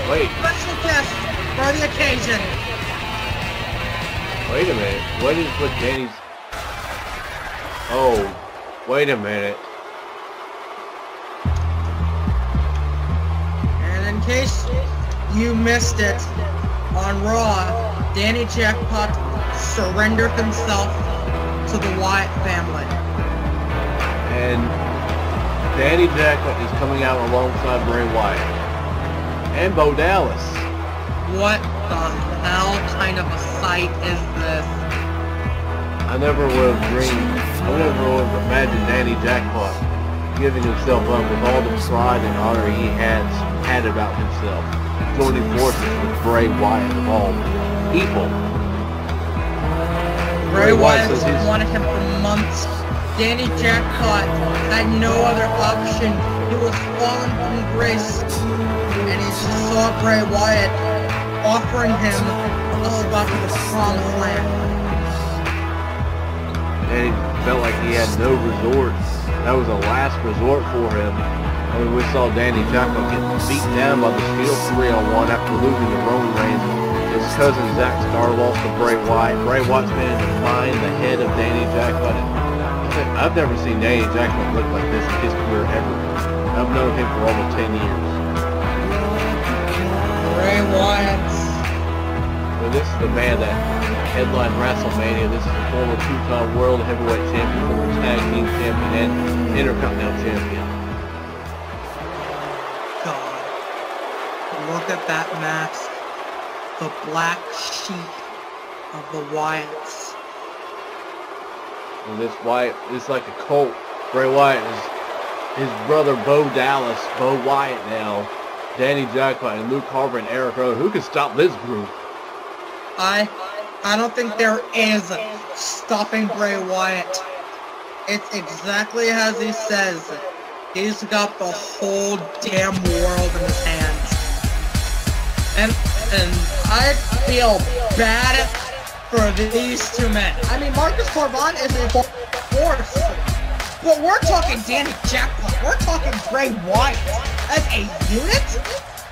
Wait. Special guest for the occasion. Wait a minute. What is with Danny's... Oh, wait a minute. And in case you missed it, on Raw, Danny Jackpot surrendered himself to the Wyatt family. And Danny Jackpot is coming out alongside Bray Wyatt. And Bo Dallas. What the hell kind of a sight is this? I never would have dreamed, I never would have imagined Danny Jackpot giving himself up with all the pride and honor he had about himself, joining forces with Bray Wyatt of all people. Bray Wyatt has wanted him for months. Danny Jackpot had no other option. He was fallen from grace, and he just saw Bray Wyatt offering him a spot for the promised land. And he felt like he had no resort. That was a last resort for him. I mean, we saw Danny Jackpot get beaten down by the Steel 3-on-1 after losing to Roman Reigns. His cousin Zack Starr lost to Bray Wyatt. Bray Wyatt's managed to find the head of Danny Jackpot. I've never seen Danny Jackpot look like this in his career ever. I've known him for almost 10 years. Bray Wyatt. Well, this is the man that headlined WrestleMania. This is the former two-time World Heavyweight Champion, former Tag Team Champion, and Intercontinental Champion. God. Look at that mask. The black sheep of the Wyatts. And this Wyatt is like a cult. Bray Wyatt is his brother Bo Dallas, Bo Wyatt now, Danny Jackpot, and Luke Harper and Eric Rowan. Who can stop this group? I don't think there is stopping Bray Wyatt. It's exactly as he says. He's got the whole damn world in his hands. And I feel bad for these two men. I mean, Marcus Corban is a force. But we're talking Danny Jackpot. We're talking Bray Wyatt as a unit?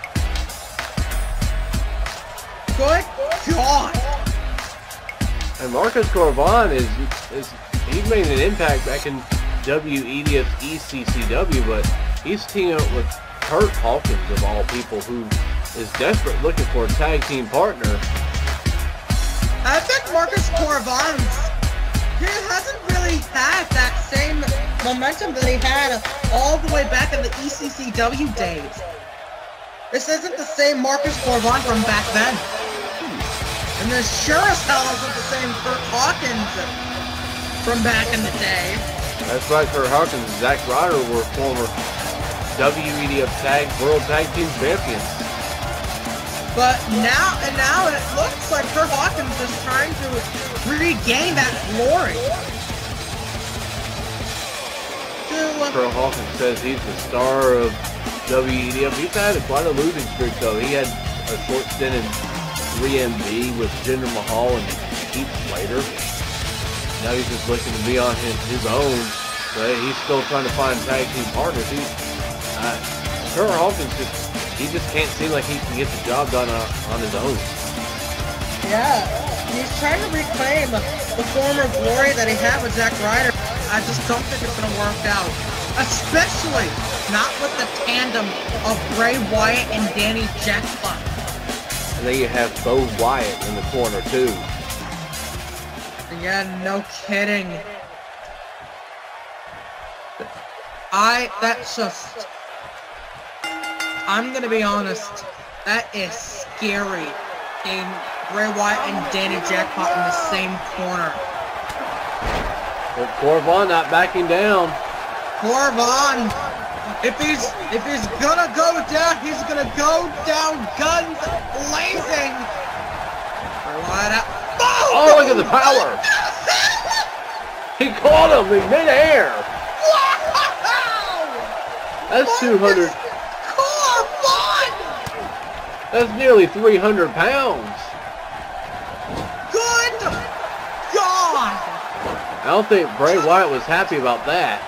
Good God. And Marcus Corban he's made an impact back in WEDF ECCW, but he's teaming up with Curt, Hawkins of all people, who is desperate looking for a tag team partner. I think Marcus Corban, he hasn't really had that same momentum that he had all the way back in the ECCW days. This isn't the same Marcus Corban from back then. And this sure as hell isn't the same Curt Hawkins from back in the day. That's right, Curt Hawkins and Zack Ryder were former WEDF World Tag Team Champions. But now it looks like Curt Hawkins is trying to regain that glory. Curt Hawkins says he's the star of WEDF. He's had quite a losing streak, though. He had a short stint in 3MB with Jinder Mahal and Heath Slater. Now he's just looking to be on his own, but he's still trying to find tag team partners. Curt Hawkins he just can't seem like he can get the job done on his own. Yeah, he's trying to reclaim the former glory that he had with Zack Ryder. I just don't think it's going to work out, especially not with the tandem of Bray Wyatt and Danny Jackpot. And then you have Bo Wyatt in the corner, too. Yeah, no kidding. I'm gonna be honest, that is scary. In Bray Wyatt and Danny Jackpot in the same corner. But Corban not backing down. Corban, if he's gonna go down, he's gonna go down guns blazing. What up? Oh, look at the power! He caught him in midair. Wow! That's 200. Corban! That's nearly 300 pounds. Good God! I don't think Bray Wyatt was happy about that.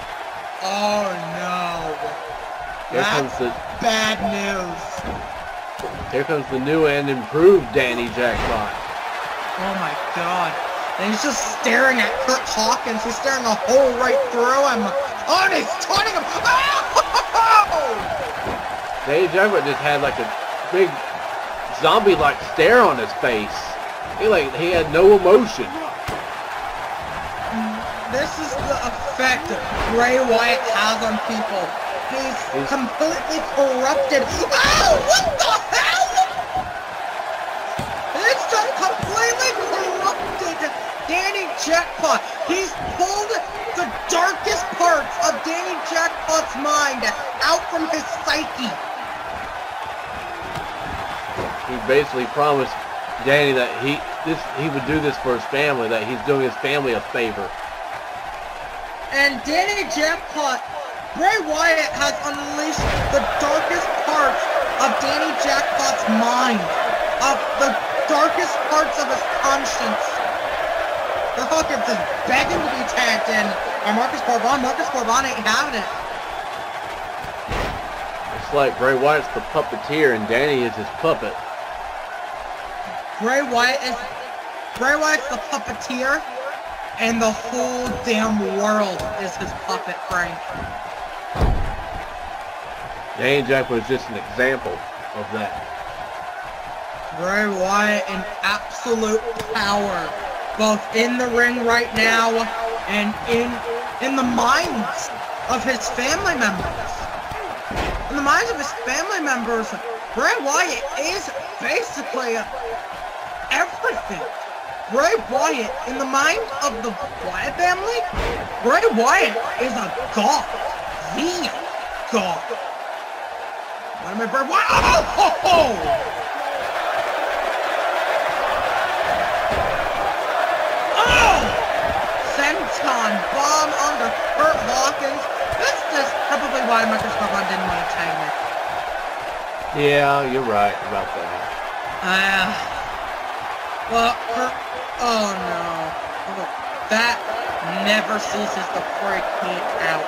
Oh no. Here comes That's bad news. Here comes the new and improved Danny Jackpot. Oh my god. And he's just staring at Curt Hawkins. He's staring a hole right through him. Oh, and he's taunting him. Oh! Danny Jackpot just had like a big zombie-like stare on his face. He had no emotion. This is the effect Bray Wyatt has on people. He's completely corrupted. Oh, what the hell? It's just completely corrupted Danny Jackpot. He's pulled the darkest parts of Danny Jackpot's mind out from his psyche. He basically promised Danny that he would do this for his family, that he's doing his family a favor. And Danny Jackpot, Bray Wyatt has unleashed the darkest parts of Danny Jackpot's mind, of the darkest parts of his conscience. The Hawkins is begging to be tagged in by Marcus Corbin. Marcus Corbin ain't having it. It's like Bray Wyatt's the puppeteer and Danny is his puppet. Bray Wyatt's the puppeteer, and the whole damn world is his puppet, Frank. Danny Jackpot was just an example of that. Bray Wyatt in absolute power, both in the ring right now and in the minds of his family members. In the minds of his family members, Bray Wyatt is basically everything. Bray Wyatt, in the mind of the Wyatt family, Bray Wyatt is a god. The god. What am I, Bray Wyatt? Oh, ho, ho! Oh! Senton bomb under Curt Hawkins. This is probably why Marcus Corbin didn't want to tag me. Yeah, you're right about that. Well, oh no. Oh, that never ceases to freak me out.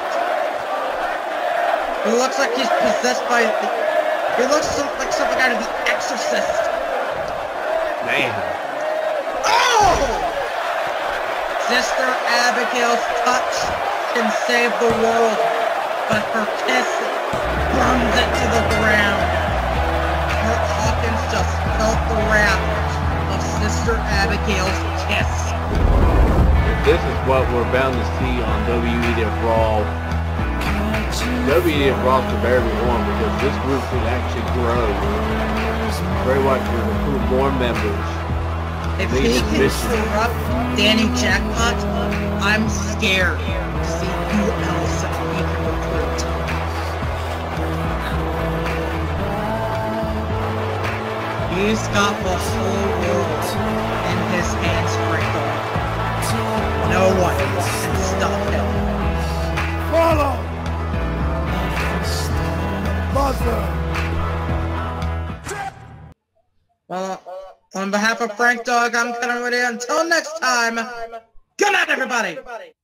He looks like he's possessed by he looks like something out of The Exorcist. Man. Oh! Sister Abigail's touch can save the world, but her kiss burns it to the ground. Curt Hawkins just felt the wrath of Sister Abigail's kiss. This is what we're bound to see on WEDF Raw. WEDF Raw to barely one because this group could actually grow. Bray Wyatt could recruit more members. If he can corrupt Danny Jackpot, I'm scared to see who else he can recruit. He's got the whole world in his hands right now. No one can stop him. Follow! Mother! Well, on behalf of Frank Dog, I'm cutting with you. Until next time, good night, everybody!